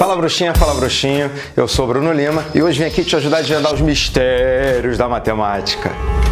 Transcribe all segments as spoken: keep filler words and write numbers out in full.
Fala bruxinha, fala bruxinho, eu sou Bruno Lima e hoje vim aqui te ajudar a desvendar os mistérios da matemática.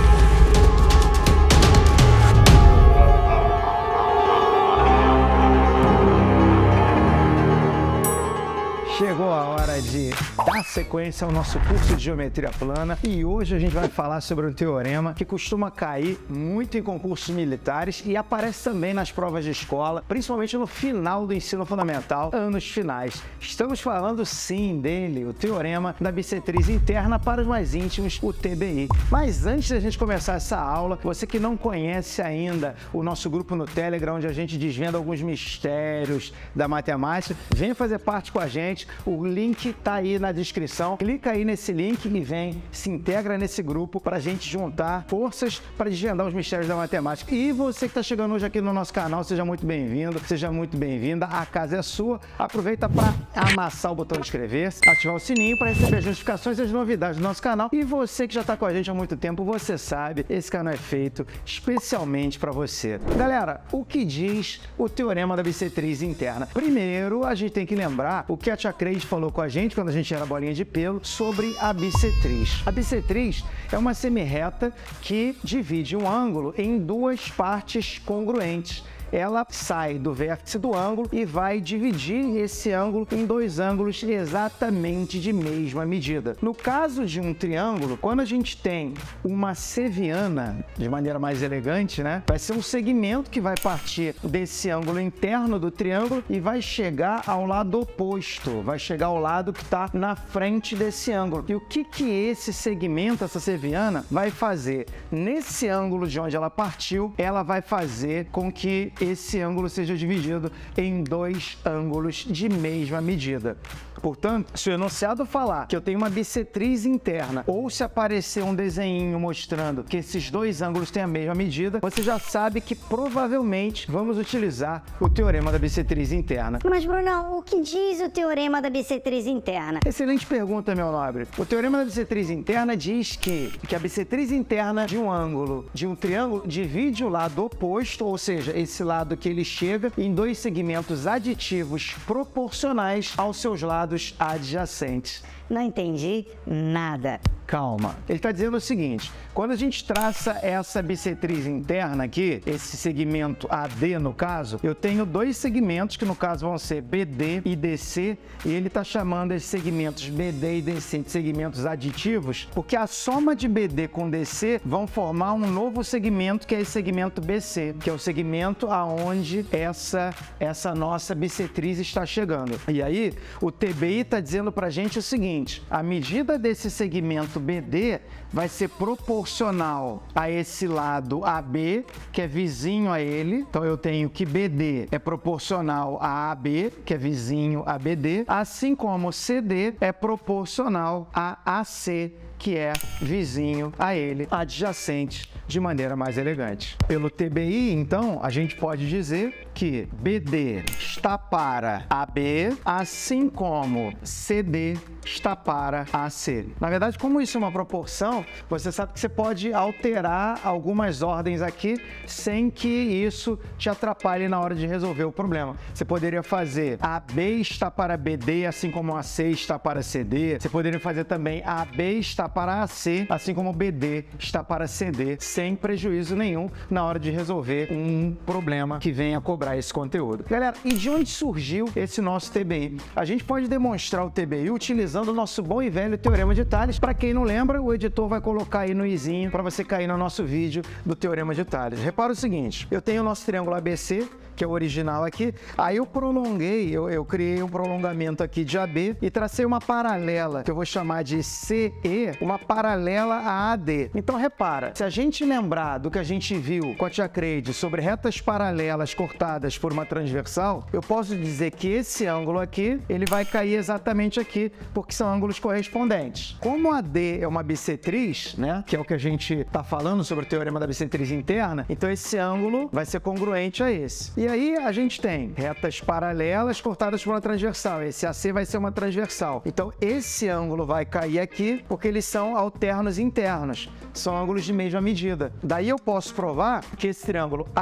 Chegou a hora de dar sequência ao nosso curso de Geometria Plana e hoje a gente vai falar sobre um teorema que costuma cair muito em concursos militares e aparece também nas provas de escola, principalmente no final do ensino fundamental, anos finais. Estamos falando sim dele, o teorema da bissetriz interna, para os mais íntimos, o T B I. Mas antes da gente começar essa aula, você que não conhece ainda o nosso grupo no Telegram, onde a gente desvenda alguns mistérios da matemática, venha fazer parte com a gente. O link tá aí na descrição. Clica aí nesse link e vem, se integra nesse grupo para a gente juntar forças para desvendar os mistérios da matemática. E você que está chegando hoje aqui no nosso canal, seja muito bem-vindo, seja muito bem-vinda. A casa é sua. Aproveita para amassar o botão de inscrever-se, ativar o sininho para receber as notificações e as novidades do nosso canal. E você que já está com a gente há muito tempo, você sabe, esse canal é feito especialmente para você. Galera, o que diz o teorema da bissetriz interna? Primeiro, a gente tem que lembrar o que a tia Creide falou com a gente quando a gente era bolinha de pelo sobre a bissetriz. A bissetriz é uma semirreta que divide um ângulo em duas partes congruentes. Ela sai do vértice do ângulo e vai dividir esse ângulo em dois ângulos exatamente de mesma medida. No caso de um triângulo, quando a gente tem uma seviana, de maneira mais elegante, né, vai ser um segmento que vai partir desse ângulo interno do triângulo e vai chegar ao lado oposto, vai chegar ao lado que está na frente desse ângulo. E o que que esse segmento, essa seviana, vai fazer? Nesse ângulo de onde ela partiu, ela vai fazer com que esse ângulo seja dividido em dois ângulos de mesma medida. Portanto, se o enunciado falar que eu tenho uma bissetriz interna ou se aparecer um desenho mostrando que esses dois ângulos têm a mesma medida, você já sabe que provavelmente vamos utilizar o teorema da bissetriz interna. Mas, Brunão, o que diz o teorema da bissetriz interna? Excelente pergunta, meu nobre. O teorema da bissetriz interna diz que, que a bissetriz interna de um ângulo, de um triângulo, divide o lado oposto, ou seja, esse lado que ele chega, em dois segmentos aditivos proporcionais aos seus lados adjacentes. Não entendi nada. Calma. Ele está dizendo o seguinte, quando a gente traça essa bissetriz interna aqui, esse segmento A D no caso, eu tenho dois segmentos que no caso vão ser B D e D C, e ele está chamando esses segmentos B D e D C de segmentos aditivos, porque a soma de B D com D C vão formar um novo segmento, que é esse segmento B C, que é o segmento aonde essa, essa nossa bissetriz está chegando. E aí, o T B I está dizendo para a gente o seguinte, a medida desse segmento B D vai ser proporcional a esse lado A B, que é vizinho a ele. Então eu tenho que B D é proporcional a A B, que é vizinho a B D, assim como C D é proporcional a A C, que é vizinho a ele, adjacente, de maneira mais elegante. Pelo T B I, então, a gente pode dizer que B D está para A B, assim como C D está para A C. Na verdade, como isso é uma proporção, você sabe que você pode alterar algumas ordens aqui sem que isso te atrapalhe na hora de resolver o problema. Você poderia fazer A B está para B D, assim como A C está para C D. Você poderia fazer também A B está para A C, assim como B D está para C D, sem prejuízo nenhum na hora de resolver um problema que venha cobrar esse conteúdo. Galera, e de onde surgiu esse nosso T B I? A gente pode demonstrar o T B I utilizando o nosso bom e velho Teorema de Tales. Para quem não lembra, o editor vai colocar aí no izinho para você cair no nosso vídeo do Teorema de Tales. Repara o seguinte, eu tenho o nosso triângulo A B C, que é o original aqui, aí eu prolonguei, eu, eu criei um prolongamento aqui de A B e tracei uma paralela, que eu vou chamar de C E, uma paralela a A D. Então repara, se a gente lembrar do que a gente viu com a tia Creide sobre retas paralelas cortadas por uma transversal, eu posso dizer que esse ângulo aqui, ele vai cair exatamente aqui, porque são ângulos correspondentes. Como A D é uma bissetriz, né, que é o que a gente está falando sobre o teorema da bissetriz interna, então esse ângulo vai ser congruente a esse. E aí a gente tem retas paralelas cortadas por uma transversal. Esse A C vai ser uma transversal. Então esse ângulo vai cair aqui porque eles são alternos internos. São ângulos de mesma medida. Daí eu posso provar que esse triângulo A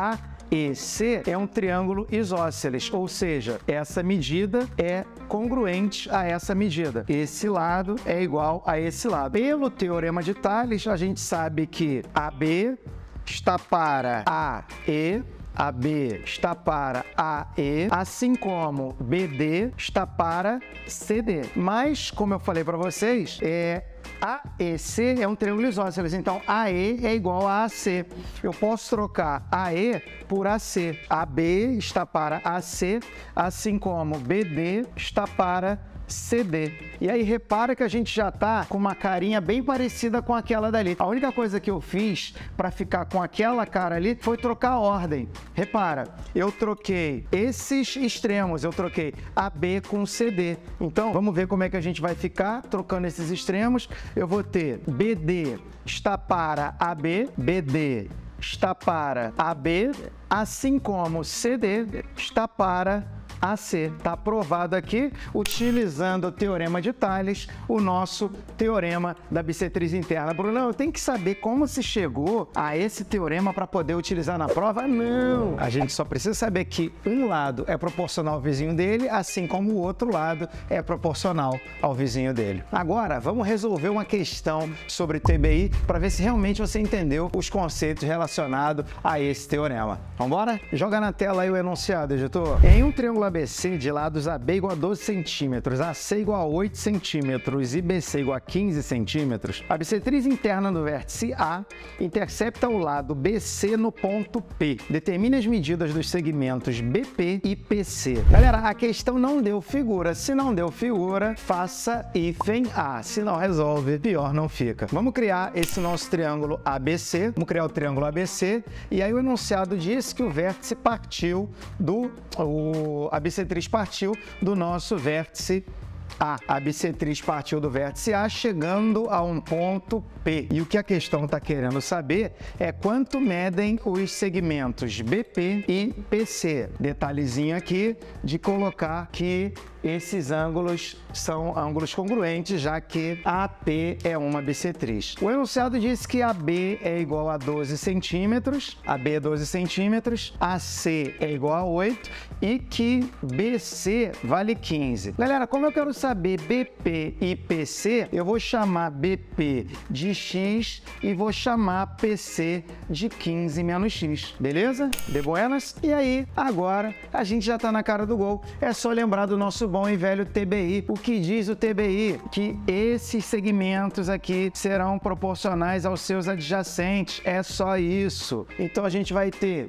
E C é um triângulo isósceles, ou seja, essa medida é congruente a essa medida. Esse lado é igual a esse lado. Pelo teorema de Tales, a gente sabe que A B está para A E, A B está para A E, assim como B D está para C D. Mas, como eu falei para vocês, é A E C é um triângulo isósceles, então A E é igual a A C. Eu posso trocar A E por A C. A B está para A C, assim como B D está para C D. E aí repara que a gente já tá com uma carinha bem parecida com aquela dali. A única coisa que eu fiz para ficar com aquela cara ali foi trocar a ordem. Repara, eu troquei esses extremos, eu troquei A B com C D. Então, vamos ver como é que a gente vai ficar trocando esses extremos. Eu vou ter B D está para A B, B D está para A B, assim como C D está para A C. Está provado aqui, utilizando o teorema de Tales, o nosso teorema da bissetriz interna. Brunão, eu tenho que saber como se chegou a esse teorema para poder utilizar na prova? Não! A gente só precisa saber que um lado é proporcional ao vizinho dele, assim como o outro lado é proporcional ao vizinho dele. Agora, vamos resolver uma questão sobre T B I para ver se realmente você entendeu os conceitos relacionados a esse teorema. Vamos embora? Joga na tela aí o enunciado, editor. Em um triângulo A B C de lados A B igual a doze centímetros, A C igual a oito centímetros e B C igual a quinze centímetros, a bissetriz interna do vértice A intercepta o lado B C no ponto P. Determine as medidas dos segmentos B P e P C. Galera, a questão não deu figura. Se não deu figura, faça hífen A. Se não resolve, pior não fica. Vamos criar esse nosso triângulo A B C. Vamos criar o triângulo A B C. E aí o enunciado diz que o vértice partiu do... O, a bissetriz partiu do nosso vértice A. A bissetriz partiu do vértice A, chegando a um ponto P. E o que a questão está querendo saber é quanto medem os segmentos B P e P C. Detalhezinho aqui de colocar que esses ângulos são ângulos congruentes, já que A P é uma bissetriz. O enunciado diz que A B é igual a doze centímetros, A B é doze centímetros, A C é igual a oito e que B C vale quinze. Galera, como eu quero saber B P e P C, eu vou chamar B P de X e vou chamar P C de quinze menos X, beleza? De buenas? E aí, agora, a gente já tá na cara do gol. É só lembrar do nosso bom e velho T B I. O que diz o T B I? Que esses segmentos aqui serão proporcionais aos seus adjacentes. É só isso. Então, a gente vai ter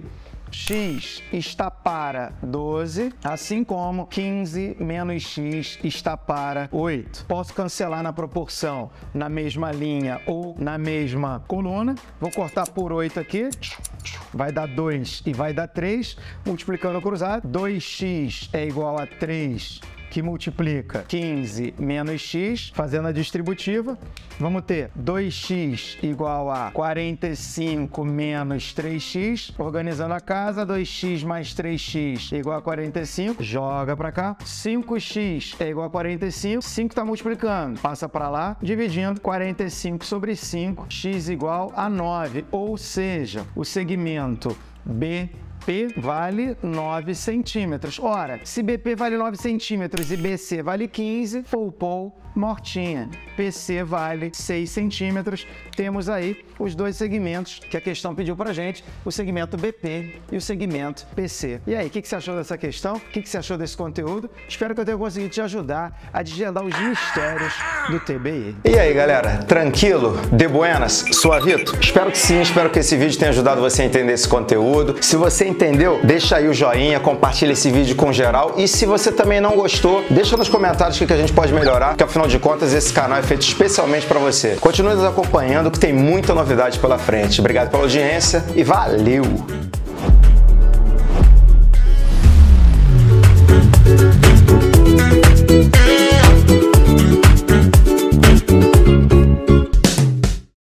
X está para doze, assim como quinze menos X está para oito. Posso cancelar na proporção na mesma linha ou na mesma coluna. Vou cortar por oito aqui. Vai dar dois e vai dar três. Multiplicando cruzado. dois x é igual a três, que multiplica quinze menos x, fazendo a distributiva. Vamos ter dois x igual a quarenta e cinco menos três x. Organizando a casa, dois x mais três x é igual a quarenta e cinco. Joga para cá. cinco x é igual a quarenta e cinco. cinco está multiplicando. Passa para lá, dividindo. quarenta e cinco sobre cinco, x igual a nove. Ou seja, o segmento B P vale nove centímetros. Ora, se B P vale nove centímetros e B C vale quinze, poupou, mortinha. P C vale seis centímetros. Temos aí os dois segmentos que a questão pediu pra gente, o segmento B P e o segmento P C. E aí, o que, que você achou dessa questão? O que, que você achou desse conteúdo? Espero que eu tenha conseguido te ajudar a desvendar os mistérios do T B I. E aí, galera? Tranquilo? De buenas? Suavito? Espero que sim, espero que esse vídeo tenha ajudado você a entender esse conteúdo. Se você entendeu, deixa aí o joinha, compartilha esse vídeo com geral. E se você também não gostou, deixa nos comentários o que a gente pode melhorar, porque afinal de contas esse canal é feito especialmente para você. Continue nos acompanhando que tem muita novidade pela frente. Obrigado pela audiência e valeu!